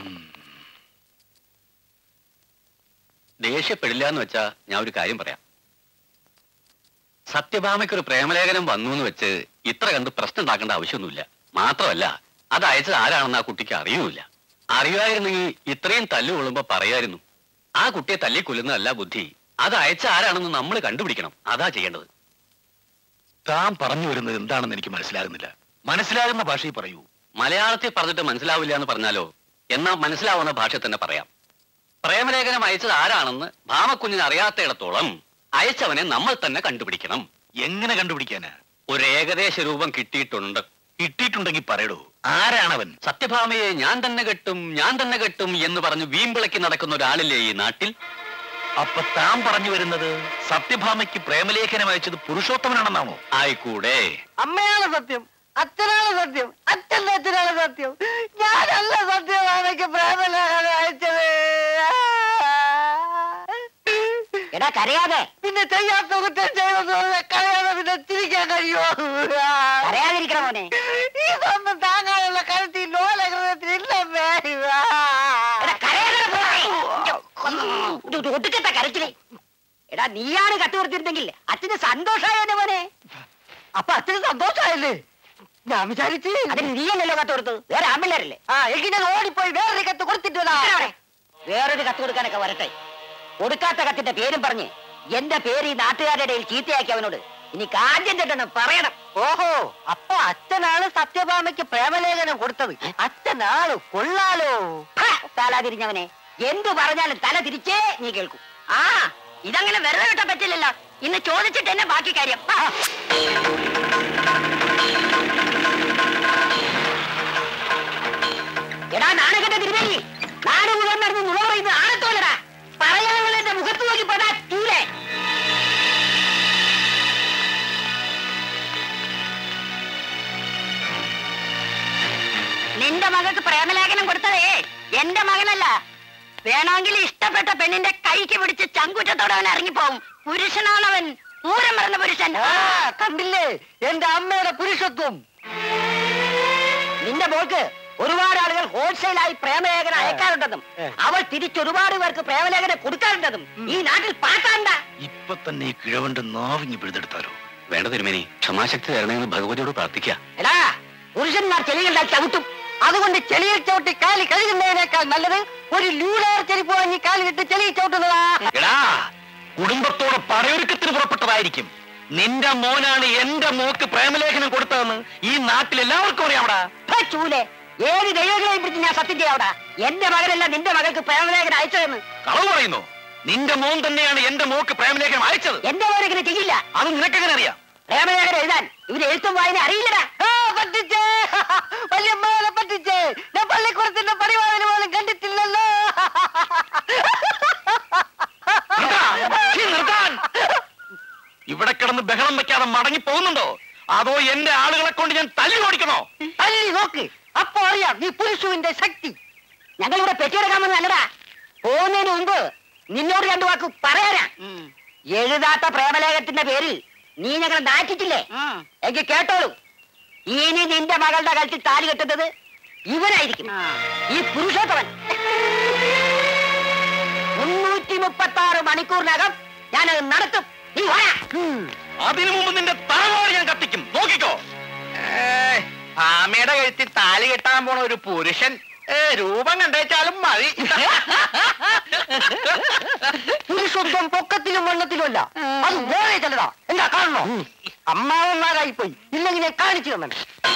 ദേഷ്യപ്പെടില്ല എന്ന് വെച്ചാ ഞാൻ ഒരു കാര്യം പറയാം. സത്യഭാമയ്ക്കൊരു പ്രേമലേഖനം വന്നു എന്ന് വെച്ച് ഇത്ര കണ്ട് പ്രശ്നം ഉണ്ടാക്കേണ്ട ആവശ്യമൊന്നുമില്ല. മാത്രമല്ല അത് അയച്ചത് ആരാണെന്ന് ആ കുട്ടിക്ക് അറിയൂല. അറിയുമായിരുന്നെങ്കിൽ ഇത്രയും തല്ലു കൊള്ളുമ്പോ പറയായിരുന്നു. ആ കുട്ടിയെ തല്ലിക്കൊല്ലുന്നതല്ല ബുദ്ധി, അത് അയച്ച ആരാണെന്ന് നമ്മൾ കണ്ടുപിടിക്കണം. അതാ ചെയ്യേണ്ടത്. താൻ പറഞ്ഞു വരുന്നത് എന്താണെന്ന് എനിക്ക് മനസ്സിലാകുന്നില്ല. മനസ്സിലാകുന്ന ഭാഷയിൽ പറയൂ. മലയാളത്തിൽ പറഞ്ഞിട്ട് മനസ്സിലാവില്ല എന്ന് പറഞ്ഞാലോ? എന്നാ മനസ്സിലാവുന്ന ഭാഷ തന്നെ പറയാം. പ്രേമലേഖനം അയച്ചത് ആരാണെന്ന് ഭാമക്കുഞ്ഞിന് അറിയാത്തയിടത്തോളം അയച്ചവനെ നമ്മൾ തന്നെ കണ്ടുപിടിക്കണം. എങ്ങനെ കണ്ടുപിടിക്കാനാ? ഒരു ഏകദേശ രൂപം കിട്ടിയിട്ടുണ്ട്. കിട്ടിയിട്ടുണ്ടെങ്കിൽ പറയടോ, ആരാണവൻ? സത്യഭാമയെ ഞാൻ തന്നെ കെട്ടും എന്ന് പറഞ്ഞ് വീമ്പിളക്കി നടക്കുന്ന ഒരാളില്ലേ ഈ നാട്ടിൽ? അപ്പൊ താൻ പറഞ്ഞു വരുന്നത് സത്യഭാമയ്ക്ക് പ്രേമലേഖനം അയച്ചത് പുരുഷോത്തമനാണെന്നാണോ? ആയിക്കൂടെ. അമ്മയാണ് സത്യം, അച്ഛനാണ് സത്യം, അച്ഛന്റെ അച്ഛനാണ് സത്യം. ഞാനല്ല സത്യഭാമയ്ക്ക് പ്രേമലേഖനം അയച്ചത്. എടാ കരയാതെ. പിന്നെ ചെയ്യാത്ത കുറ്റം ചെയ്തെന്ന് പറഞ്ഞാൽ കരയാതെ പിന്നെ ചിരിക്കാൻ കഴിയുമോ? കരയാതിരിക്കണ മോനെ. ഇതൊന്നും താങ്ങാനുള്ള കരുത്തി ലോലഹൃദയത്തിലില്ലമ്മേ. ഒടുക്കത്തെ കരച്ചില്. എടാ നീയാണ് കട്ടുകൊടുത്തിരുന്നെങ്കിൽ അച്ഛന് സന്തോഷമായോനെ മോനെ. അപ്പൊ അച്ഛന് സന്തോഷമായില്ലേ? ഞാൻ വിചാരിച്ച് അതിന് നീയല്ലല്ലോ കത്ത് കൊടുത്തത്, വേറെ ആമ്പിള്ളേരല്ലേ? എങ്കിൽ ഞാൻ ഓടിപ്പോയി വേറൊരു കത്ത് കൊടുത്തിട്ടില്ല. വേറൊരു കത്ത് കൊടുക്കാനൊക്കെ വരട്ടെ. കൊടുക്കാത്ത കത്തിന്റെ പേരും പറഞ്ഞ് എന്റെ പേര് ഈ നാട്ടുകാരുടെ ഇടയിൽ ചീത്തയാക്കി അവനോട് ഇനി കാര്യം ചെട്ടണം പറയണം. ഓഹോ, അപ്പൊ അച്ഛനാണ് സത്യഭാമയ്ക്ക് പ്രേമലേഖനം കൊടുത്തത്. അച്ഛനാള് കൊള്ളാലോ. തല തിരിഞ്ഞവനെ, എന്തു പറഞ്ഞാലും തല തിരിച്ചേ നീ കേൾക്കൂ. ആ ഇതങ്ങനെ വെറുതെ വിട്ടാൻ പറ്റില്ലല്ലോ. ഇന്ന് ചോദിച്ചിട്ട് തന്നെ ബാക്കി കാര്യം. എടാ നാണകെട്ട തിരുമേനി, നാട് മുഴുവൻ നടന്ന് നുണ പറയുന്നത് ആണത്തോലടാ. പറയാനുള്ള എന്റെ മുഖത്ത് നോക്കി പെടാ ചൂലേ. നിന്റെ മകൾക്ക് പ്രേമലേഖനം കൊടുത്തതേ എന്റെ മകനല്ല. വേണമെങ്കിൽ ഇഷ്ടപ്പെട്ട പെണ്ണിന്റെ കൈക്ക് പിടിച്ച് ചങ്കുറ്റത്തോടെ അവൻ ഇറങ്ങിപ്പോവും. പുരുഷനാണവൻ, പൂരം പറഞ്ഞ പുരുഷൻ. കണ്ടില്ലേ എന്റെ അമ്മയുടെ പുരുഷത്വം. നിന്റെ മോൾക്ക് ഒരുപാട് ആളുകൾ ഹോൾസെയിലായി പ്രേമലേഖനം അയക്കാറുണ്ടെന്നും അവൾ തിരിച്ചൊരുപാട് പേർക്ക് പ്രേമലേഖനം കൊടുക്കാറുണ്ടെന്നും ഈ നാട്ടിൽ പാട്ടാണ്ട. ഇപ്പൊ തന്നെ ഈ കിഴവന്റെ നാവിങ്ങി പിഴുതെടുത്താലോ? വേണ്ട തിരുമേനി, ക്ഷമാശക്തി തരണമെന്ന് ഭഗവതിയോട് പ്രാർത്ഥിക്കാം. എടാ പുരുഷന്മാർ ചെളികളുടെ ചവിട്ടും. അതുകൊണ്ട് ചെളിയിൽ ചവിട്ടി കാലി കഴുകുന്നതിനേക്കാൾ നല്ലത് ഒരു ലൂലാർ ചെരുപ്പ് വാങ്ങി കാലിലിട്ട് ചെളിയിൽ ചവിട്ടുന്നതാ. എടാ, കുടുംബത്തോട് പടയൊരുക്കത്തിന് പുറപ്പെട്ടതായിരിക്കും. നിന്റെ മോനാണ് എന്റെ മോക്ക് പ്രേമലേഖനം കൊടുത്തതെന്ന് ഈ നാട്ടിൽ എല്ലാവർക്കും അറിയാവടാ. ചൂലെ, ഏത് ദൈവങ്ങളെയും പിടിച്ച് ഞാൻ സത്യം ചെയ്യാവടാ. എന്റെ മകനല്ല നിന്റെ മകൾക്ക് പ്രേമലേഖനം അയച്ചതെന്ന്. കളവ് പറയുന്നു. നിന്റെ മോൻ തന്നെയാണ് എന്റെ മോക്ക് പ്രേമലേഖനം അയച്ചത്. എന്റെ മോനെങ്ങനെ ചെയ്യില്ല. അത് നിനക്കെങ്ങനെ അറിയാം? പ്രേമലേഖനം എഴുതാൻ ഇവര് എഴുത്തും വായന അറിയില്ലടാ. പറ്റിച്ചേ, വല്യമ്മയെ പറ്റിച്ചേ. ഞാൻ പള്ളിക്കൂടത്തിന്റെ പടിവാതിൽ പോലും കണ്ടിട്ടില്ലല്ലോ. ഇവിടെ കിടന്ന് ബഹളം വെക്കാതെ മടങ്ങി പോകുന്നുണ്ടോ? അതോ എന്റെ ആളുകളെ കൊണ്ട് ഞാൻ തല്ലി ഓടിക്കണോ? തല്ലി നോക്ക്, അപ്പൊ അറിയാം നീ പുരുഷുവിന്റെ ശക്തി. ഞങ്ങളിവിടെ പെറ്റിയെടുക്കാമെന്ന് നല്ലടാ. പോകുന്നതിന് മുമ്പ് നിന്നോട് രണ്ടു വാക്ക് പറയാനാ. എഴുതാത്ത പ്രേമലേഖനത്തിന്റെ പേരിൽ നീ ഞങ്ങളെ നാറ്റിച്ചില്ലേ? എങ്കിൽ കേട്ടോളൂ, ഇനി നിന്റെ മകളുടെ കഴുത്തിൽ താലി കെട്ടുന്നത് ഇവനായിരിക്കും, ഈ പുരുഷോത്തമൻ. 336 മണിക്കൂറിനകം ഞാനത് നടത്തും. നീ അതിനു മുമ്പ് നിന്റെ തലവാട് ഞാൻ കത്തിക്കും, നോക്കിക്കോ. ആമയുടെ കഴുത്തിൽ താലി കെട്ടാൻ പോണ ഒരു പുരുഷൻ രൂപം കണ്ടേച്ചാലും മതി. പുരുഷത്വം പൊക്കത്തിലും വണ്ണത്തിലും അല്ല, അത് വേറെ ചിലതാ. എന്താ കാണണോ? അമ്മാവന്മാരായി പോയി, ഇല്ലെങ്കിൽ ഞാൻ കാണിച്ചു തന്നെ.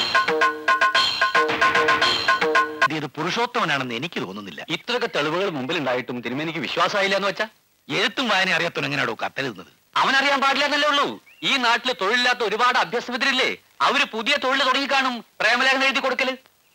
ഇത് പുരുഷോത്തമനാണെന്ന് എനിക്ക് തോന്നുന്നില്ല. ഇത്രയൊക്കെ തെളിവുകൾ മുമ്പിൽ ഉണ്ടായിട്ടും തിരുമേനിക്ക് വിശ്വാസമായില്ല എന്ന് വെച്ചാ? എഴുത്തും വായന അറിയാത്തവൻ എങ്ങനെയാണോ കത്തെഴുതുന്നത്? അവനറിയാൻ പാടില്ല എന്നല്ലേ ഉള്ളൂ. ഈ നാട്ടില് തൊഴിലില്ലാത്ത ഒരുപാട് അഭ്യസ്തവിദ്യരില്ലേ? അവര് പുതിയ തൊഴിൽ തുടങ്ങി കാണും, പ്രേമലേഖനം എഴുതി കൊടുക്കല്.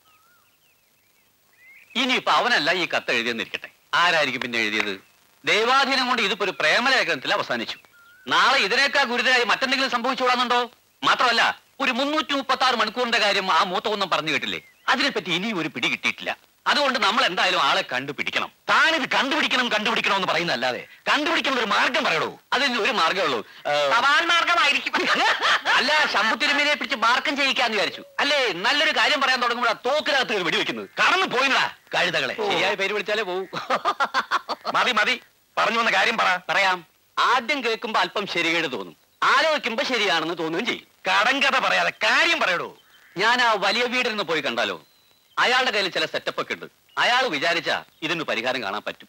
ഇനിയിപ്പൊ അവനല്ല ഈ കത്ത് എഴുതിയെന്നിരിക്കട്ടെ, ആരായിരിക്കും പിന്നെ എഴുതിയത്? ദൈവാധീനം കൊണ്ട് ഇതിപ്പോ ഒരു പ്രേമലേഖനത്തിൽ അവസാനിച്ചു. നാളെ ഇതിനേക്കാൾ ഗുരുതരായി മറ്റെന്തെങ്കിലും സംഭവിച്ചുകൂടാന്നുണ്ടോ? മാത്രമല്ല, ഒരു 336 മണിക്കൂറിന്റെ കാര്യം ആ മൂത്തവൊന്നും പറഞ്ഞു കേട്ടില്ലേ? അതിനെപ്പറ്റി ഇനിയും ഒരു പിടി കിട്ടിയിട്ടില്ല. അതുകൊണ്ട് നമ്മൾ എന്തായാലും ആളെ കണ്ടുപിടിക്കണം. താനിത് കണ്ടുപിടിക്കണം എന്ന് പറയുന്നല്ലാതെ കണ്ടുപിടിക്കേണ്ട ഒരു മാർഗം പറയണോ? അതിന് ഒരു മാർഗമേ ഉള്ളൂ. മാർഗമായിരിക്കും. അല്ല, ശംഭു തിരുമേനിയെ പിടിച്ച് മാർക്കം ചെയ്യിക്കാന്ന് വിചാരിച്ചു. അല്ലേ, നല്ലൊരു കാര്യം പറയാൻ തുടങ്ങുമ്പോഴാ തോക്കിനകത്ത് വെടിവെക്കുന്നത്. കടന്നു പോയിടാ. കഴുതകളെ ശരിയായ പേര് വിളിച്ചാലേ പോവും. മതി മതി, പറഞ്ഞു വന്ന കാര്യം പറ. പറയാം. ആദ്യം കേൾക്കുമ്പോ അല്പം ശരികേട് തോന്നും, ആലോചിക്കുമ്പോ ശരിയാണെന്ന് തോന്നുകയും ചെയ്യും. കടങ്കഥ പറയാതെ കാര്യം പറയടോ. ഞാൻ ആ വലിയ വീടിന് പോയി കണ്ടാലോ? അയാളുടെ കയ്യിൽ ചില സെറ്റപ്പ് ഒക്കെ ഉണ്ട്. അയാൾ വിചാരിച്ചാ ഇതിന് പരിഹാരം കാണാൻ പറ്റും.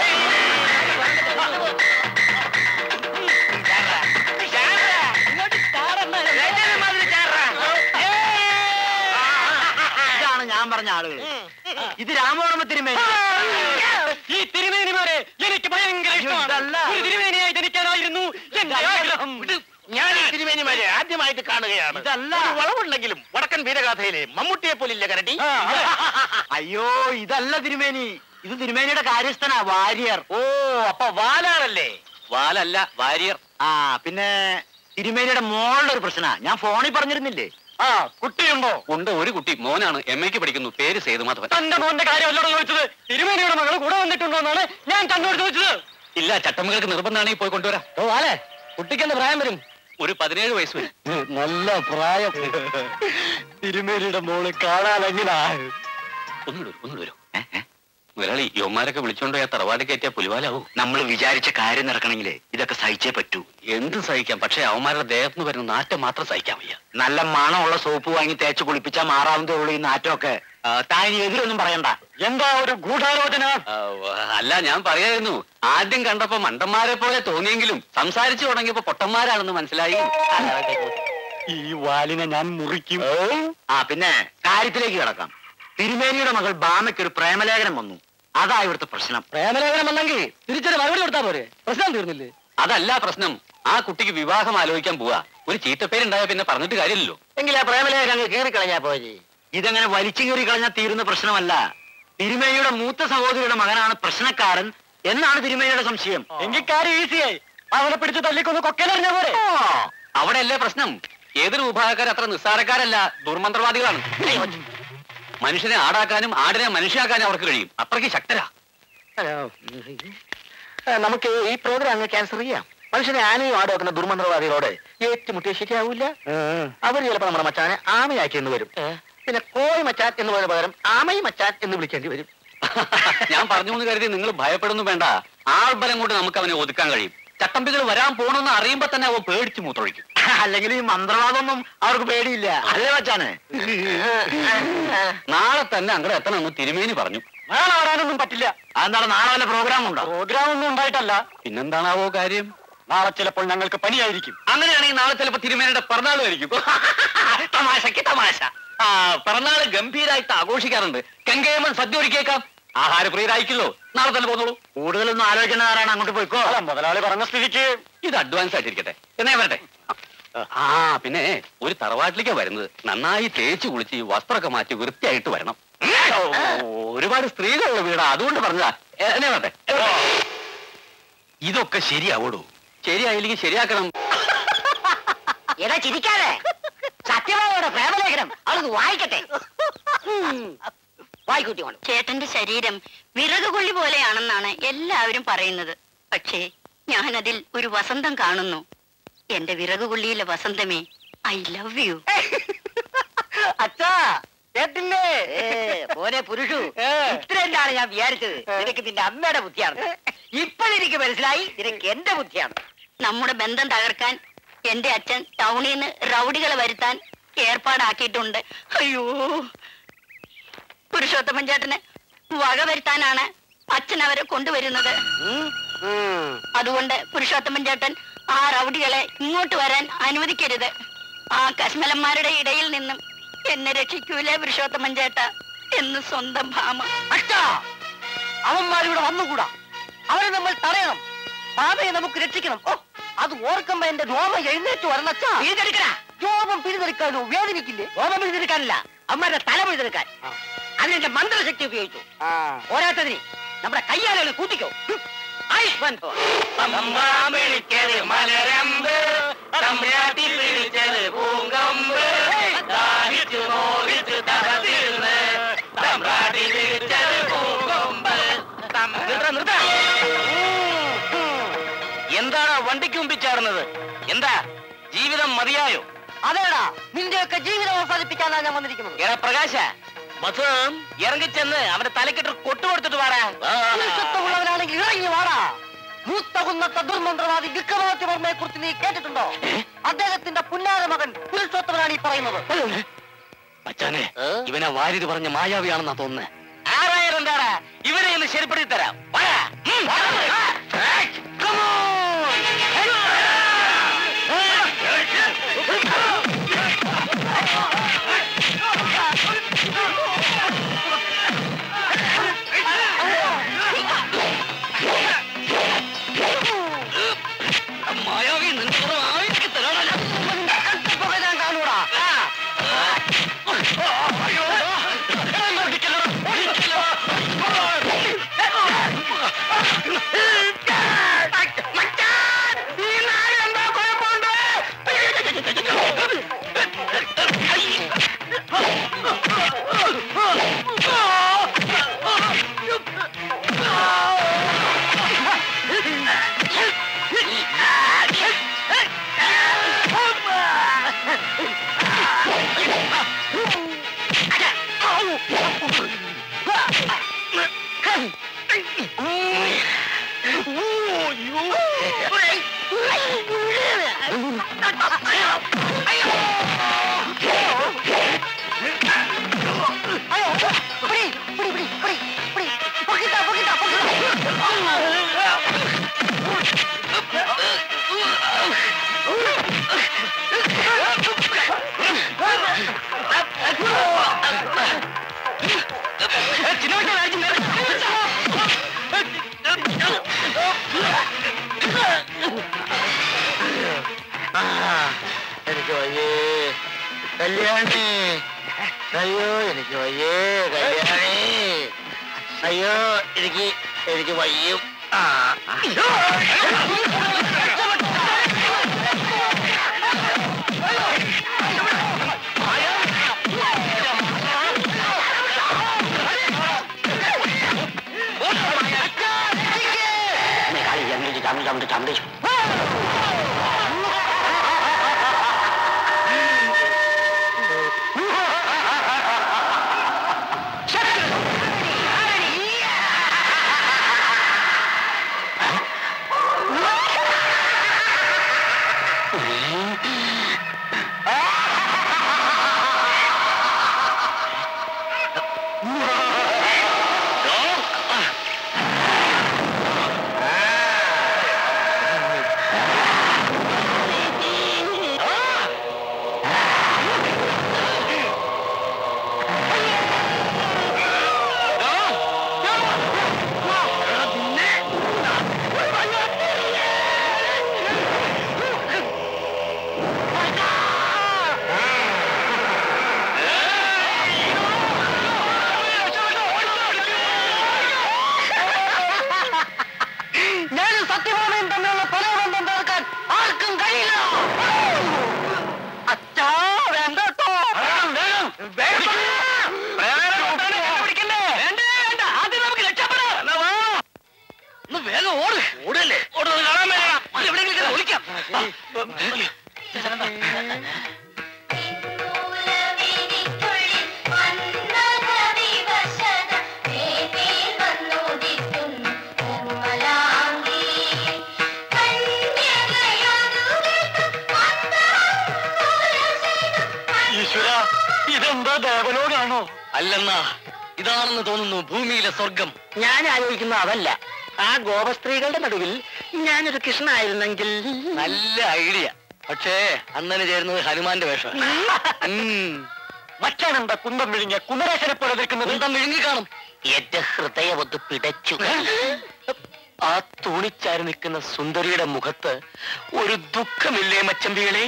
ഇതാണ് ഞാൻ പറഞ്ഞ ആളുകൾ. ഇത് രാമവർമ്മ തിരുമേനി. ഈ തിരുമേനിമാരെ എനിക്ക് ഭയങ്കര ഇഷ്ടമാണ്. ഒരു തിരുമേനിയായി ജനിക്കാനായിരുന്നു എന്റെ ആഗ്രഹം. ഞാൻ ഈ തിരുമേനിമാരെ ആദ്യമായിട്ട് കാണുകയാണ്. ഇതല്ല. ഒരു വളവുണ്ടെങ്കിലും വടക്കൻ വീരഗാഥയിലെ മമ്മൂട്ടിയെ പോലില്ല കരടി. അയ്യോ, ഇതല്ല തിരുമേനി. ഇത് തിരുമേനിയുടെ കാര്യസ്ഥനാ, വാര്യർ. ഓ, അപ്പൊ വാലാണല്ലേ? വാലല്ല, വാരിയർ. ആ, പിന്നെ തിരുമേനിയുടെ മോളുടെ ഒരു പ്രശ്ന ഞാൻ ഫോണിൽ പറഞ്ഞിരുന്നില്ലേ? ആ, കുട്ടിയുണ്ടോ? ഉണ്ട്, ഒരു കുട്ടി, മോനാണ്, MA ക്ക് പഠിക്കുന്നു, പേര് സേതുമാധവൻ. തന്റെ മോന്റെ കാര്യമല്ലോട് ചോദിച്ചത്. തിരുമേനിയുടെ മകൾ കൂടെ വന്നിട്ടുണ്ടോ എന്നാണ് ഞാൻ തന്നോട് ചോദിച്ചത്. ഇല്ല, ചട്ടമ്പകൾക്ക് നിർബന്ധമാണെങ്കിൽ പോയി കൊണ്ടുവരാം. ഓ അല്ലേ, കുട്ടിക്ക് എന്ത് പ്രായം വരും? ഒരു 17 വയസ്സ് വരും. നല്ല പ്രായം. തിരുമേനിയുടെ മോള് കാണാനെങ്കിലാ. ഒന്നുകൂടെ വരും. മുതലാളി, യോമാരൊക്കെ വിളിച്ചോണ്ടോ ആ തറവാട് കയറ്റിയ പുലിവാലാവൂ. നമ്മൾ വിചാരിച്ച കാര്യം നടക്കണമെങ്കിലേ ഇതൊക്കെ സഹിച്ചേ പറ്റൂ. എന്ത് സഹിക്കാം, പക്ഷെ അവന്മാരുടെ ദേഹത്തുനിന്ന് വരുന്ന നാറ്റം മാത്രം സഹിക്കാൻ വയ്യ. നല്ല മണമുള്ള സോപ്പ് വാങ്ങി തേച്ച് കുളിപ്പിച്ചാൽ മാറാവുന്നതേ ഉള്ളൂ ഈ നാറ്റമൊക്കെ. താനി എതിരൊന്നും പറയണ്ട. എന്താ ഒരു ഗൂഢാലോചന? അല്ല, ഞാൻ പറയായിരുന്നു, ആദ്യം കണ്ടപ്പോ മണ്ടന്മാരെ പോലെ തോന്നിയെങ്കിലും സംസാരിച്ചു തുടങ്ങിയപ്പോ പൊട്ടന്മാരാണെന്ന് മനസ്സിലായി. ഈ വാലിനെ ഞാൻ മുറിക്കും. ആ, പിന്നെ കാര്യത്തിലേക്ക് കിടക്കാം. തിരുമേനിയുടെ മകൾ ബാമയ്ക്ക് ഒരു പ്രേമലേഖനം വന്നു. അതാ ഇവിടുത്തെ പ്രശ്നം. പ്രേമലേഖനം വന്നെങ്കിൽ തിരിച്ചൊരു മറുപടി കൊടുത്താൽ പോരെ? പ്രശ്നം തീർന്നില്ലേ? അതല്ല പ്രശ്നം, ആ കുട്ടിക്ക് വിവാഹം ആലോചിക്കാൻ പോവാ. ഒരു ചീത്തപ്പേരുണ്ടായ പിന്നെ പറഞ്ഞിട്ട് കാര്യമില്ലല്ലോ. എങ്കിൽ ആ പ്രേമലേഖനം അങ്ങ് കീറിക്കളഞ്ഞാ പോയി. ഇതങ്ങനെ വലിച്ചു കീറി കളഞ്ഞാൽ തീരുന്ന പ്രശ്നമല്ല. തിരുമേനിയുടെ മൂത്ത സഹോദരിയുടെ മകനാണ് പ്രശ്നക്കാരൻ എന്നാണ് തിരുമേനിയുടെ സംശയം. എങ്കിൽ കാര്യം ഈസിയായി. അവനെ പിടിച്ച് തല്ലിക്കൊന്ന് കൊക്കലറിഞ്ഞ പോരെ? അവിടെയല്ലേ പ്രശ്നം. ഏതൊരു വിഭാഗക്കാർ അത്ര നിസ്സാരക്കാരല്ല, ദുർമന്ത്രവാദികളാണ്. മനുഷ്യനെ ആടാക്കാനും ആടിനെ മനുഷ്യാക്കാനും അവർക്ക് കഴിയും. അത്രയ്ക്ക് ശക്തരാ. നമുക്ക് ഈ പ്രോഗ്രാം അങ്ങ് ക്യാൻസൽ ചെയ്യാം. മനുഷ്യനെ ആനയും ആടുവെക്കുന്ന ദുർമന്ത്രവാദികളോട് ഏറ്റുമുട്ടിയ ശരിയാവൂല. അവർ ചിലപ്പോ നമ്മുടെ മച്ചാനെ ആമയാക്കി എന്ന് വരും. പിന്നെ കോഴി മച്ചാൻ എന്ന് പറയുന്ന പകരം ആമയും മച്ചാൻ എന്ന് വിളിക്കേണ്ടി വരും. ഞാൻ പറഞ്ഞു എന്ന് കരുതി നിങ്ങൾ ഭയപ്പെടുന്നു വേണ്ട. ആൾബലം കൊണ്ട് നമുക്ക് അവനെ ഒതുക്കാൻ കഴിയും. ചട്ടമ്പികൾ വരാൻ പോണെന്ന് അറിയുമ്പോ തന്നെ അവൻ പേടിച്ച് മൂത്രൊഴിക്കും. അല്ലെങ്കിൽ ഈ മന്ത്രവാദമൊന്നും അവർക്ക് പേടിയില്ല, അല്ലേ മച്ചാനെ? നാളെ തന്നെ അങ്ങോട്ട് എത്തണമെന്ന് തിരുമേനി പറഞ്ഞു. നാളെ വരാനൊന്നും പറ്റില്ല. അതെന്താണ്, നാളെ വല്ല പ്രോഗ്രാം ഉണ്ടോ? പ്രോഗ്രാം ഒന്നും ഉണ്ടായിട്ടല്ല. പിന്നെന്താണാവോ കാര്യം? നാളെ ചിലപ്പോൾ ഞങ്ങൾക്ക് പനിയായിരിക്കും. അങ്ങനെയാണെങ്കിൽ നാളെ ചിലപ്പോ തിരുമേനിയുടെ പിറന്നാളും ആയിരിക്കും. തമാശക്ക് തമാശ. പിറന്നാള് ഗംഭീരായിട്ട് ആഘോഷിക്കാറുണ്ട്. കെങ്കേമൻ സദ്യ ഒരുക്കിയേക്കാം. ആഹാരപ്രിയരായിക്കല്ലോ. നാളെ തന്നെ പോന്നോളൂ. കൂടുതലൊന്നും ആലോചിക്കുന്നവരാണ്, അങ്ങോട്ട് പോയിക്കോ. മുതലാളി പറഞ്ഞ സ്ഥിതിക്ക് ഇത് അഡ്വാൻസ് ആയിട്ടിരിക്കട്ടെ. എന്നേ വരട്ടെ. പിന്നെ ഒരു തറവാട്ടിലേക്കാ വരുന്നത്. നന്നായി തേച്ച് കുളിച്ച് വസ്ത്രമൊക്കെ മാറ്റി വൃത്തിയായിട്ട് വരണം. ഒരുപാട് സ്ത്രീകളുള്ള വീടാ, അതുകൊണ്ട് പറഞ്ഞതാ. എന്നേ വരട്ടെ. ഇതൊക്കെ ശരിയാവൂടൂ. ശരിയായില്ലെങ്കിൽ ശരിയാക്കണം. എടാ ചിരിക്കാതെ, സത്യഭാമയുടെ പ്രേമലേഖനം അവൾക്ക് വായിക്കട്ടെ. വായിക്കൂട്ടിക്കോളൂ. ചേട്ടന്റെ ശരീരം വിറകുകൊള്ളി പോലെയാണെന്നാണ് എല്ലാവരും പറയുന്നത്. പക്ഷേ ഞാനതിൽ ഒരു വസന്തം കാണുന്നു. എന്റെ വിറകുകൊള്ളിയിലെ വസന്തമേ, ഐ ലവ് യു. അച്ഛാ കേട്ടില്ലേ? മോനെ പുരുഷു, ഇത്രയാണ് ഞാൻ വിചാരിച്ചത്. നിനക്ക് നിന്റെ അമ്മയുടെ ബുദ്ധിയാണ്. ഇപ്പോഴെനിക്ക് മനസ്സിലായി നിനക്ക് എന്റെ ബുദ്ധിയാണ്. നമ്മുടെ ബന്ധം തകർക്കാൻ എന്റെ അച്ഛൻ ടൗണിൽ നിന്ന് റൗഡികളെ വരുത്താൻ ഏർപ്പാടാക്കിയിട്ടുണ്ട്. അയ്യോ, പുരുഷോത്തമൻ ചേട്ടന് വക വരുത്താനാണ് അച്ഛൻ അവരെ കൊണ്ടുവരുന്നത്. അതുകൊണ്ട് പുരുഷോത്തമൻ ചേട്ടൻ ആ റൗഡികളെ ഇങ്ങോട്ട് വരാൻ അനുവദിക്കരുത്. ആ കശ്മലന്മാരുടെ ഇടയിൽ നിന്നും എന്നെ രക്ഷിക്കൂലേ പുരുഷോത്തമൻ ചേട്ട എന്ന് സ്വന്തം ഭാമ. അച്ഛാ, അവന്മാരിവിടെ വന്നുകൂടാ. അവരെ നമ്മൾ തടയണം. ഭാമയെ നമുക്ക് രക്ഷിക്കണം. ഓ, അത് ഓർക്കുമ്പോ എന്റെ രോമം എഴുന്നേറ്റ് വരണച്ചാ. പിഴുതെടുക്കണ രോമം പിഴുതെടുക്കാനോ? വേദനിക്കില്ലേ? രോമം പിഴുതെടുക്കാനല്ല, അവന്മാരുടെ തല പിഴുതെടുക്കാൻ. അതിനെന്റെ മന്ത്രശക്തി ഉപയോഗിച്ചു. പോരാത്തതിന് നമ്മുടെ കയ്യാലുകൾ കൂട്ടിക്കോ. എന്താണ് വണ്ടിക്ക് മുമ്പിൽ ചേർന്നത്? എന്താ ജീവിതം മതിയായോ? അതേടാ, നിന്റെയൊക്കെ ജീവിതം അവസാനിപ്പിക്കാനാണ് ഞാൻ വന്നിരിക്കുന്നത്. എടാ പ്രകാശ, മധുരം ഇറങ്ങിച്ചെന്ന് അവന്റെ തലക്കിട്ട് കൊട്ടുകൊടുത്തിട്ട് വാടാ. പുരുഷത്വമുള്ളവനാണെങ്കിൽ ഇറങ്ങി വാടാ. മൂത്ത കുന്നത്തെ ദുർമന്ത്രവാദി വിക്രമാദിത്യവർമ്മയെ കുറിച്ച് നീ കേട്ടിട്ടുണ്ടോ? അദ്ദേഹത്തിന്റെ പുന്നാര മകൻ പുരുഷോത്തമനാണ് ഈ പറയുന്നത്. മച്ചാനെ, ഇവനെ വാരിത് പറഞ്ഞ മായാവിയാണെന്നാ തോന്നുന്നത്. ആരായാലും എന്താടാ, ഇവനെ ഒന്ന് ശരിപ്പെടുത്തി തരാം. മായാവി നിന്റെ ആവിക്ക് തരാണല്ലോ. ഞാൻ കാണൂടാ. എനിക്ക് വയ്യേ കല്യാണി, അയ്യോ എനിക്ക് വയ്യേ കല്യാണി, അയ്യോ എനിക്ക് വയ്യും. ഇതെന്താ ദേവലോകാണോ? അല്ലെന്നാ, ഇതാണെന്ന് തോന്നുന്നു ഭൂമിയിലെ സ്വർഗം. ഞാൻ ആലോചിക്കുന്ന അതല്ല, ആ ഗോപസ്ത്രീകളുടെ നടുവിൽ ഞാനൊരു കൃഷ്ണനായിരുന്നെങ്കിൽ. നല്ല ഐഡിയ. പക്ഷേ അന്നന് ചേരുന്നത് ഹനുമാന്റെ വേഷം. മറ്റാണെന്താ കുന്തം വിഴുങ്ങിയ കുമരേശനെ പോലെ നിൽക്കുന്നത്? കുന്തം വിഴുങ്ങി കാണും. എന്റെ ഹൃദയമൊത്ത് പിടച്ചു. ആ തൂണിച്ചാരി നിൽക്കുന്ന സുന്ദരിയുടെ മുഖത്ത് ഒരു ദുഃഖമില്ലേ മച്ചമ്പികളെ?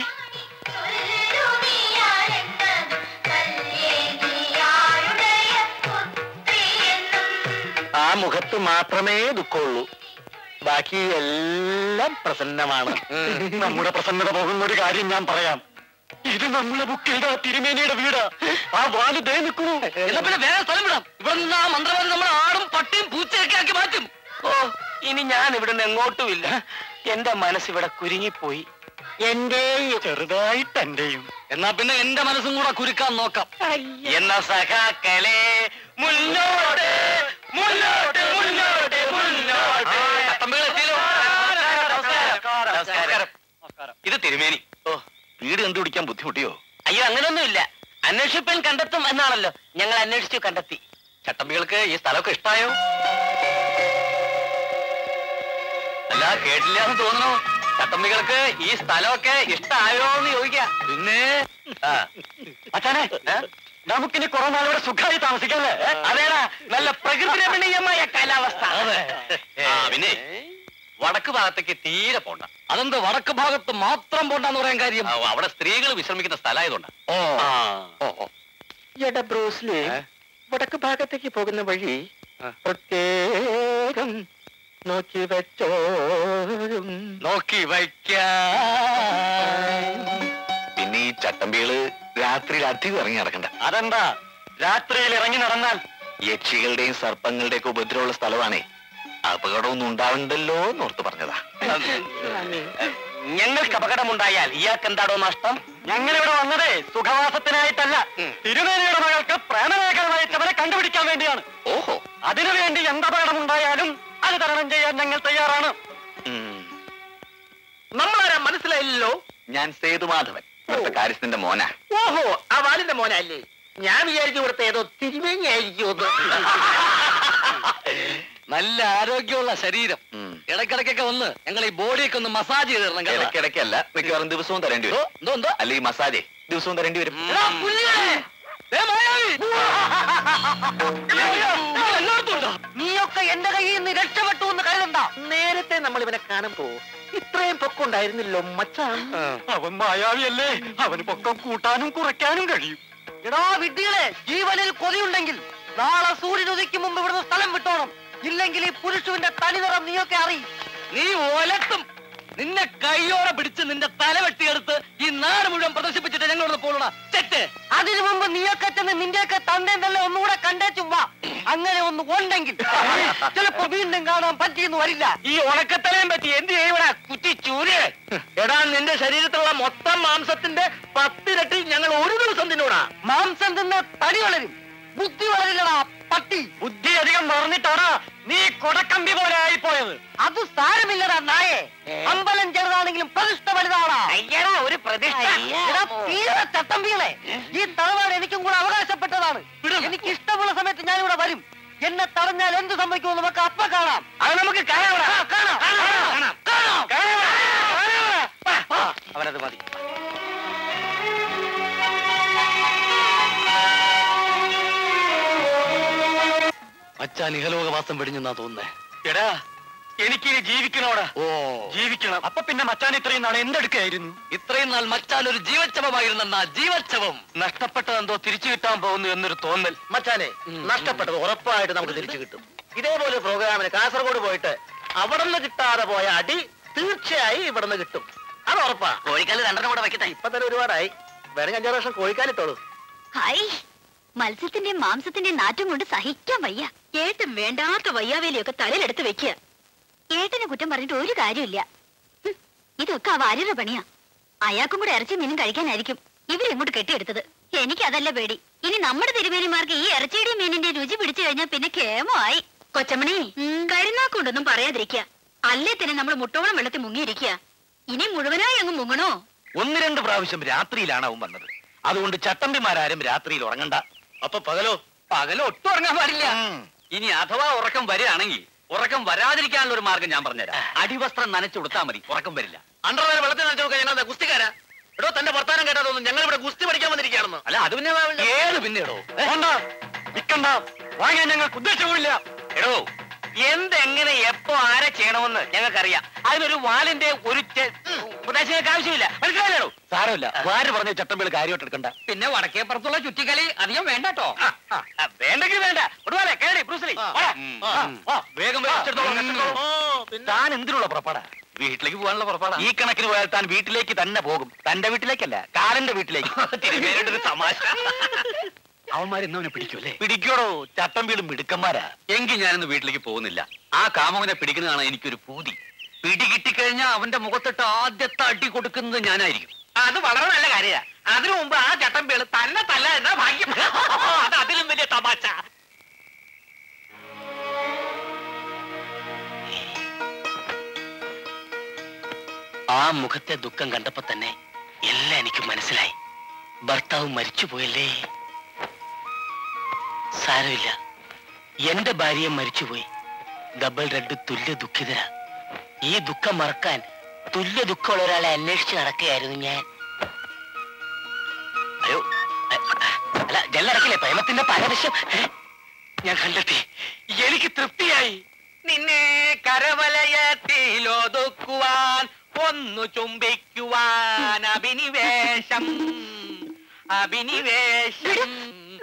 ആ മുഖത്ത് മാത്രമേ ദുഃഖമുള്ളൂ, ബാക്കി എല്ലാം പ്രസന്നമാണ്. നമ്മുടെ പ്രസന്നത പോകുന്ന ഒരു കാര്യം ഞാൻ പറയാം. ഇത് നമ്മളെ ബുക്കിയുടെ തിരുമേനിയുടെ വീടാ. ആ വാല് ദേ നിൽക്കുന്നു. എന്നാ പിന്നെ വേറെ സ്ഥലം വിടാം. ഇവിടെ നിന്ന് ആ മന്ത്രവാദി നമ്മളെ ആടും പട്ടിയും പൂച്ചയൊക്കെ ആക്കി മാറ്റും. ഓ, ഇനി ഞാൻ ഇവിടെ നിന്ന് എങ്ങോട്ടുമില്ല. എന്റെ മനസ്സിവിടെ കുരുങ്ങിപ്പോയി. എന്റെയും ചെറുതായിട്ട് എന്റെയും. എന്നാ പിന്നെ എന്റെ മനസ്സും കൂടെ കുരുക്കാൻ നോക്കാം. എന്ന സഖാക്കളെ മുന്നോട്ട് മുന്നോട്ട് മുന്നോട്ട് മുന്നോട്ട്. ഇത് തിരുമേനി. വീട് കണ്ടുപിടിക്കാൻ ബുദ്ധിമുട്ടിയോ? അയ്യോ, അങ്ങനൊന്നുമില്ല. അന്വേഷിപ്പൻ കണ്ടെത്തും എന്നാണല്ലോ. ഞങ്ങൾ അന്വേഷിച്ചു കണ്ടെത്തി. ചട്ടമ്പികൾക്ക് ഈ സ്ഥലമൊക്കെ ഇഷ്ടായോ? അല്ല, കേട്ടില്ല എന്ന് തോന്നണോ? ചട്ടമ്പികൾക്ക് ഈ സ്ഥലമൊക്കെ ഇഷ്ടായോ എന്ന് ചോദിക്കാം. പിന്നെ അച്ഛനെ, നമുക്കിനി കുറെ നാളിവിടെ സുഖമായി താമസിക്കല്ലേ? അതേടാ, നല്ല പ്രകൃതി രമണീയമായ കാലാവസ്ഥ. പിന്നെ വടക്ക് ഭാഗത്തേക്ക് തീരെ പോണ്ട. അതെന്ത് വടക്ക് ഭാഗത്ത് മാത്രം പോണ്ടെന്ന് പറയാൻ കാര്യം? അവിടെ സ്ത്രീകൾ വിശ്രമിക്കുന്ന സ്ഥലമായതുകൊണ്ട്. എടാ ബ്രൂസ്ലി, വടക്ക് ഭാഗത്തേക്ക് പോകുന്ന വഴി പ്രത്യേകം നോക്കി വെച്ചോരും. നോക്കി വയ്ക്ക. പിന്നെ ഈ ചട്ടമ്പികള് രാത്രിയിൽ അധികം ഇറങ്ങി നടക്കണ്ട. അതെന്താ? രാത്രിയിൽ ഇറങ്ങി നടന്നാൽ യക്ഷികളുടെയും സർപ്പങ്ങളുടെയും ഒക്കെ ഉപദ്രവമുള്ള സ്ഥലമാണേ. അപകടമൊന്നും ഉണ്ടാവണ്ടല്ലോ എന്നോർത്ത് പറഞ്ഞതാ. ഞങ്ങൾക്ക് അപകടമുണ്ടായാൽ ഇയാൾക്ക് എന്താണോ നഷ്ടം? ഞങ്ങളിവിടെ വന്നതേ സുഖവാസത്തിനായിട്ടല്ല, തിരുമേനിയുടെ മകൾക്ക് പ്രേമലേഖനം അയച്ചവരെ കണ്ടുപിടിക്കാൻ വേണ്ടിയാണ്. ഓഹോ, അതിനുവേണ്ടി എന്തപകടമുണ്ടായാലും അത് തരണം ചെയ്യാൻ ഞങ്ങൾ തയ്യാറാണ്. നമ്മളാരാ മനസ്സിലായില്ലല്ലോ. ഞാൻ സേതുമാധവൻ, ഇവിടുത്തെ കാര്യസ്ഥന്റെ മോനാ. ഓഹോ, ആ വാലിന്റെ മോനല്ലേ? ഞാൻ വിചാരിച്ചു ഇവിടുത്തെ ഏതോ തിരുമേനി ആയിരിക്കുമെന്ന്. നല്ല ആരോഗ്യമുള്ള ശരീരം. ഇടയ്ക്കിടയ്ക്കൊക്കെ വന്ന് ഞങ്ങൾ ഈ ബോഡിയൊക്കെ ഒന്ന് മസാജ് ചെയ്ത് തരണം. ഇടയ്ക്കിടയ്ക്കല്ല, മിക്കവാറും ദിവസവും തരേണ്ടി വരും. എന്തോ അല്ല, ഈ മസാജ് ദിവസവും തരേണ്ടി വരും. നീയൊക്കെ എന്റെ കയ്യിൽ നിന്ന് രക്ഷപ്പെട്ടു എന്ന് കരുതണ്ട. നേരത്തെ നമ്മൾ ഇവനെ കാണുമ്പോ ഇത്രയും പൊക്കുണ്ടായിരുന്നില്ലോ മച്ചാൻ. അവൻ മായാവിയല്ലേ, അവന് പൊക്കം കൂട്ടാനും കുറയ്ക്കാനും കഴിയും. എടാ വിഡ്ഢികളെ, ജീവനിൽ കൊതിയുണ്ടെങ്കിൽ നാളെ സൂര്യൻ ഉദിക്കും മുമ്പ് ഇവിടുന്ന് സ്ഥലം വിട്ടോണം. ഇല്ലെങ്കിൽ ഈ പുരുഷുവിന്റെ തനിനിറം നീയൊക്കെ അറിയും. നീ ഒലത്തും. നിന്നെ കയ്യോടെ പിടിച്ച് നിന്റെ തല വെട്ടിയെടുത്ത് ഈ നാട് മുഴുവൻ പ്രദർശിപ്പിച്ചിട്ട് ഞങ്ങളോട് പോകണ തെറ്റ്. അതിനു മുമ്പ് നീയൊക്കെ ചെന്ന് നിന്റെയൊക്കെ തന്തയും തന്നെ ഒന്നുകൂടെ കണ്ടേച്ചും വാ. അങ്ങനെ ഒന്ന് ഉണ്ടെങ്കിൽ ചിലപ്പോ വീണ്ടും കാണാൻ പറ്റിയെന്ന് വരില്ല. ഈ ഉണക്കത്തലയും പറ്റി എന്ത് ചെയ്യണ കുറ്റി ചൂര്? എടാ, നിന്റെ ശരീരത്തിലുള്ള മൊത്തം മാംസത്തിന്റെ 10 ഇരട്ടി ഞങ്ങൾ ഒരു ദിവസം തിന്നൂടാ. മാംസം തിന്ന് തടി വളരും, ബുദ്ധി വളരില്ലടാ പട്ടി. ബുദ്ധി അധികം പറഞ്ഞിട്ടാണ് നീ കൊടക്കമ്പി പോലെ ആയിപ്പോയത്. അത് സാരമില്ലടാ നായേ. അമ്പലം ചെറുതാണെങ്കിലും പ്രതിഷ്ഠ വലുതാടാ. അയ്യടാ, ഒരു പ്രതിഷ്ഠ. എടാ തീരെ ചട്ടമ്പികളെ, ഈ തറവാട് എനിക്കും കൂടെ അവകാശപ്പെട്ടതാണ്. എനിക്ക് ഇഷ്ടമുള്ള സമയത്ത് ഞാനിവിടെ വരും. എന്നെ തടഞ്ഞാൽ എന്ത് സംഭവിക്കുമെന്ന് നമുക്ക് അപ്പ കാണാം. അത് നമുക്ക് കാണാം. അവനത് മതി. അച്ഛൻ ഇഹലോകവാസം വെടിഞ്ഞെന്നാ തോന്നുന്നേ. എടാ, എനിക്കിനി ജീവിക്കണോടാ. ജീവിക്കണം. അപ്പൊ പിന്നെ മച്ചാൻ ഇത്രയും നാൾ എന്തെടുക്കായിരുന്നു? ഇത്രയും നാൾ മച്ചാൻ ഒരു ജീവച്ഛവമായിരുന്നെന്നാ. ജീവച്ഛവം നഷ്ടപ്പെട്ടതെന്തോ തിരിച്ചു കിട്ടാൻ പോകുന്നു എന്നൊരു തോന്നൽ. മച്ചാനെ, നഷ്ടപ്പെട്ടത് ഉറപ്പായിട്ട് നമുക്ക് തിരിച്ചു കിട്ടും. ഇതേപോലെ പ്രോഗ്രാമിന് കാസർഗോഡ് പോയിട്ട് അവിടെ നിന്ന് കിട്ടാതെ പോയ അടി തീർച്ചയായും ഇവിടെ നിന്ന് കിട്ടും. അത് ഉറപ്പാ. കോഴിക്കാല് 2 കൂടെ വെക്കട്ടെ. ഇപ്പൊ തന്നെ ഒരുപാടായി. വേണമെങ്കിൽ 5-6 വർഷം കോഴിക്കാലിട്ടോളൂ. ഹായ്, മത്സ്യത്തിന്റെയും മാംസത്തിന്റെയും നാറ്റം കൊണ്ട് സഹിക്കാൻ വയ്യ. ഏട്ടൻ വേണ്ടാത്ത വയ്യാവേലിയൊക്കെ തലയിലെടുത്ത് വെക്കുക. ഏട്ടനെ കുറ്റം പറഞ്ഞിട്ട് ഒരു കാര്യമില്ല. ഇതൊക്കെ ആ വാര്യരുടെ പണിയാ. അയാൾക്കും കൂടെ ഇറച്ചി മീനും കഴിക്കാനായിരിക്കും ഇവരെങ്ങോട്ട് കെട്ടിയെടുത്തത്. എനിക്കതല്ല പേടി. ഇനി നമ്മുടെ തിരുമേനിമാർക്ക് ഈ ഇറച്ചിയുടെയും മീനിന്റെ രുചി പിടിച്ചു കഴിഞ്ഞാൽ പിന്നെ കേമമായി. കൊച്ചമണി, കരുനാക്കൊണ്ടൊന്നും പറയാതിരിക്കുക. അല്ലേ തന്നെ നമ്മൾ മുട്ടോളം വെള്ളത്തിൽ മുങ്ങിയിരിക്കുക. ഇനി മുഴുവനായി അങ്ങ് മുങ്ങണോ? 1-2 പ്രാവശ്യം രാത്രിയിലാണ് അവൻ വന്നത്. അതുകൊണ്ട് ചട്ടമ്പിമാരാരും രാത്രിയിൽ ഉറങ്ങണ്ട. അപ്പൊ പകലോ? പകലോ ഒട്ടും ഉറങ്ങാൻ പാടില്ല. ഇനി അഥവാ ഉറക്കം വരികയാണെങ്കിൽ ഉറക്കം വരാതിരിക്കാനുള്ള ഒരു മാർഗം ഞാൻ പറഞ്ഞുതരാം. അടിവസ്ത്രം നനച്ചു കൊടുത്താൽ മതി, ഉറക്കം വരില്ല. അണ്ടർവെയർ വെള്ളത്തിൽ നനച്ചു നോക്കാൻ ഞങ്ങൾ ഗുസ്തിക്കാരാ. എടോ, തന്റെ വർത്താനം കേട്ടാ തോന്നുന്നു ഞങ്ങൾ ഇവിടെ ഗുസ്തി പഠിക്കാൻ വന്നിരിക്കുകയാണെന്ന്. അല്ല, അത് പിന്നെ ഏത് പിന്നെടോ? വിൽക്കണ്ട, വാങ്ങാൻ ഞങ്ങൾക്ക് ഉദ്ദേശവുമില്ല. എടോ, എന്തെങ്ങനെ എപ്പോ ആരെ ചെയ്യണമെന്ന് ഞങ്ങൾക്കറിയാം. അതിനൊരു വാലിന്റെ ഒരു ഉപദേശങ്ങൾക്ക് ആവശ്യമില്ല. മനസ്സിലായോ? സാരമില്ല, വാര് പറഞ്ഞ ചട്ടമ്പികൾ കാര്യമായിട്ട് എടുക്കണ്ട. പിന്നെ വടക്കേപ്പുറത്തുള്ള ചുറ്റിക്കളി അധികം വേണ്ടട്ടോ. വേണ്ടെങ്കിൽ വേണ്ട. ഒരുപോലെ കേടി ബ്രൂസ്ലി. വേഗം താൻ എന്തിനുള്ള പുറപ്പാടാ? വീട്ടിലേക്ക് പോകാനുള്ള പുറപ്പാടാ. ഈ കണക്കിന് പോയാൽ താൻ വീട്ടിലേക്ക് തന്നെ പോകും. തന്റെ വീട്ടിലേക്കല്ല, കാലന്റെ വീട്ടിലേക്ക്. തിരുമേനിയുടെ തമാശ. അവന്മാർ ഇന്നവനെ പിടിക്കൂല്ലേ? പിടിക്കോടോ, ചട്ടമ്പികളും മിടുക്കന്മാരാ. എങ്കിൽ ഞാനിന്ന് വീട്ടിലേക്ക് പോകുന്നില്ല. ആ കാമുകനെ പിടിക്കുന്നതാണ് എനിക്കൊരു പൂതി. പിടികിട്ടിക്കഴിഞ്ഞാൽ അവന്റെ മുഖത്തിട്ട് ആദ്യത്തെ അടി കൊടുക്കുന്നത് ഞാനായിരിക്കും. അത് വളരെ നല്ല കാര്യമാണ്. അതിനു മുമ്പ് ആ ചട്ടമ്പികൾ തന്നെ തല്ല എന്നാ ഭാഗ്യം. അത് അതിലും വലിയ തമാശ. ആ മുഖത്തെ ദുഃഖം കണ്ടപ്പോ തന്നെ എല്ലാം എനിക്ക് മനസ്സിലായി. ഭർത്താവ് മരിച്ചുപോയല്ലേ. സാരമില്ല, എന്റെ ഭാര്യയെ മരിച്ചുപോയി. ഡബിൾ റെഡ് തുല്യ ദുഃഖിതരാ. ഈ ദുഃഖം മറക്കാൻ തുല്യ ദുഃഖമുള്ള ഒരാളെ അന്വേഷിച്ച് നടക്കുകയായിരുന്നു ഞാൻ. അയ്യോ, അല്ല, ജല്ലടക്കില്ലേ പ്രേമത്തിന്റെ പരവശം ഞാൻ കണ്ടെത്തി. എനിക്ക് തൃപ്തിയായി. നിന്നെ കരവലയത്തിലൊതുക്കുവാൻ ഒന്നു ചുംബിക്കുവാൻ അഭിനിവേശം അഭിനിവേശം.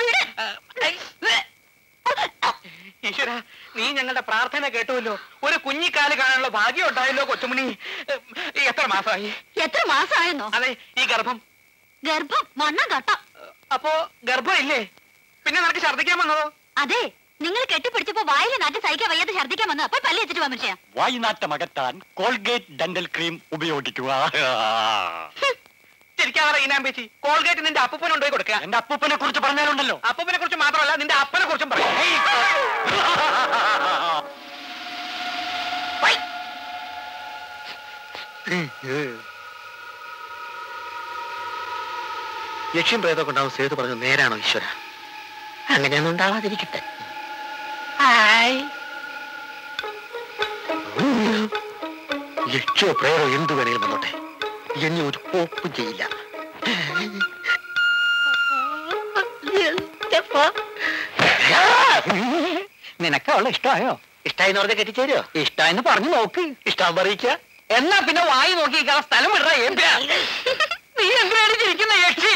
ഈശ്വര, നീ ഞങ്ങളുടെ പ്രാർത്ഥന കേട്ടുവല്ലോ. ഒരു കുഞ്ഞിക്കാല് കാണാനുള്ള ഭാഗ്യം ഉണ്ടായല്ലോ കൊച്ചുമണി. എത്ര മാസമായി? എത്ര മാസമായെന്നോ? അതെ, ഈ ഗർഭം. ഗർഭം മണ്ണ കട്ട. അപ്പോ ഗർഭം ഇല്ലേ? പിന്നെ നിനക്ക് ഛർദ്ദിക്കാൻ വന്നതോ? അതെ, നിങ്ങൾ കെട്ടിപ്പിടിച്ചപ്പോ വായിൽ നാട്ടി സഹിക്കാൻ വയ്യാതെ ഛർദ്ദിക്കാൻ വന്നു. അപ്പൊ പല്ല് വെച്ചിട്ട് മനുഷ്യ. വായുനാറ്റം അകറ്റാൻ കോൾഗേറ്റ് ഡെന്റൽ ക്രീം ഉപയോഗിക്കുക. ശരിക്കും പറ ഈനാമ്പേച്ചി, കോൾഗേറ്റ് നിന്റെ അപ്പൂപ്പനെ കൊണ്ടുപോയി കൊടുക്കുക. എന്റെ അപ്പൂപ്പനെ കുറിച്ച് പറഞ്ഞാലുണ്ടല്ലോ. അപ്പൂപ്പനെ കുറിച്ച് മാത്രമല്ല, നിന്റെ അപ്പനെ കുറിച്ചും പറയാം. ലക്ഷ്യം പ്രേതമൊക്കെ ഉണ്ടാവും. സേതു പറഞ്ഞു നേരാണോ ഈശ്വര? അങ്ങനെയൊന്നും ഉണ്ടാവാതിരിക്കട്ടെ. ലക്ഷ്യോ പ്രേതോ എന്തു വേണേലും വന്നോട്ടെ, എന്നെ ഒരു പോപ്പും ചെയ്യില്ല. നിനക്ക് അവളെ ഇഷ്ടമായോ? ഇഷ്ടായിന്ന് പറഞ്ഞ കെട്ടിച്ചേരോ? ഇഷ്ടമെന്ന് പറഞ്ഞു നോക്ക്. ഇഷ്ടം പറയിക്ക. എന്നാ പിന്നെ വായി നോക്കിയിരിക്കാൻ സ്ഥലം വിടറ. നീ എന്തിനാണ് ചിരിക്കുന്ന യക്ഷി?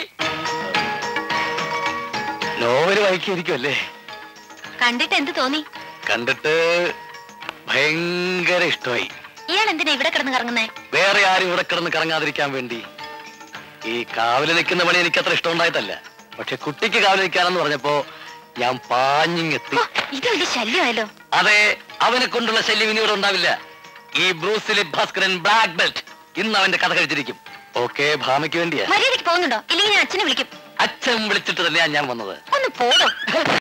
നോവല് വായിക്കായിരിക്കുമല്ലേ? കണ്ടിട്ട് എന്ത് തോന്നി? കണ്ടിട്ട് ഭയങ്കര ഇഷ്ടമായി. ഇയാൾ എന്തിനാ ഇവിടെ കിടന്ന് കറങ്ങുന്നേ? വേറെ ആരും ഇവിടെ കിടന്ന് കറങ്ങാതിരിക്കാൻ വേണ്ടി. ഈ കാവല് നിൽക്കുന്ന പണി എനിക്ക് അത്ര ഇഷ്ടമുണ്ടായിട്ടല്ല. പക്ഷെ കുട്ടിക്ക് കാവല് നിൽക്കാനെന്ന് പറഞ്ഞപ്പോ ഞാൻ പാഞ്ഞിങ്ങെത്തി. ഇത് വലിയ ശല്യമായല്ലോ. അതെ, അവനെ കൊണ്ടുള്ള ശല്യം ഇനി ഇവിടെ ഉണ്ടാവില്ല. ഈ ബ്രൂസിലി ഭാസ്കരൻ ബ്ലാക്ക് ബെൽറ്റ് ഇന്ന് അവന്റെ കഥ കഴിച്ചിരിക്കും. ഓക്കെ, ഭാമയ്ക്ക് വേണ്ടിയാ. മര്യാദയ്ക്ക് പോകുന്നുണ്ടോ? ഇല്ലെങ്കിൽ ഞാൻ അച്ഛനെ വിളിക്കും. അച്ഛൻ വിളിച്ചിട്ട് തന്നെയാ ഞാൻ വന്നത്. ഒന്ന് പോടോ.